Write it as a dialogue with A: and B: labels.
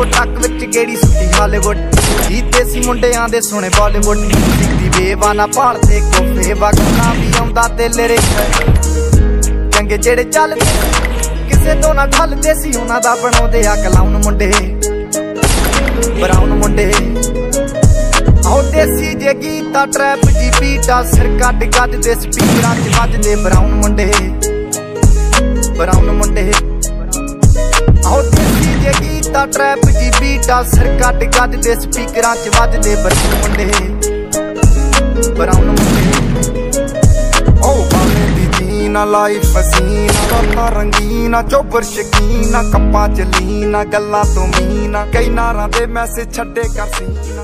A: ਟੱਕ ਵਿੱਚ ਗੇੜੀ ਸੁੱਟੀ ਹਾਲੀਵੁੱਡ ਜੀ ਦੇਸੀ ਮੁੰਡਿਆਂ ਦੇ ਸੋਹਣੇ ਬਾਲੀਵੁੱਡ ਦੀ ਬੇਵਾਨਾ ਭਾਲਦੇ ਕੋਫੇ ਵਗਣਾ ਵੀ ਆਉਂਦਾ ਤੇ ਲਿਰੇ ਚੰਗੇ ਜਿਹੜੇ ਚੱਲਦੇ ਕਿਸੇ ਤੋਂ ਨਾ ਠੱਲਦੇ ਸੀ ਉਹਨਾਂ ਦਾ ਬਣਾਉਂਦੇ ਆ ਕਲਾਉਨ ਮੁੰਡੇ ਬਰਾਉਨ ਮੁੰਡੇ ਆਹ ਦੇਸੀ ਜੇ ਗੀਤਾ ਟਰੈਪ ਜੀ ਬੀਟਾ ਸਿਰ ਕੱਢ ਕੱਢ ਦੇ ਸਪੀਕਰਾਂ 'ਚ ਵੱਜਦੇ ਬਰਾਉਨ ਮੁੰਡੇ ਬਰਾਉਨ ਮੁੰਡੇ ਆਹ ਦੇਸੀ ਜੇ ਗੀਤਾ ਟਰੈਪ ਜੀ ਬੀਟਾ ਸਿਰ ਕੱਢ ਕੱਢ ਦੇ ਸਪੀਕਰਾਂ 'ਚ ਵੱਜਦੇ ਬਰਾਉਨ ਮੁੰਡੇ ਬਰਾਉਨ ਮੁੰਡੇ ਓ ਬਾਵੇਂ ਦੀ ਜੀਨਾ ਲਾਈਫ ਹਸੀਨਾ ਰਾਤਾਂ ਰੰਗੀਨਾ ਚੋਬਰ ਸ਼ਕੀਨਾ ਕੱਪਾਂ 'ਚ ਲੀਨਾ ਗੱਲਾਂ ਤੋਂ ਮੀਨਾ ਕਈ ਨਾਰਾਂ ਦੇ ਮੈਸੇਜ ਛੱਡੇ ਕਰ ਸੀ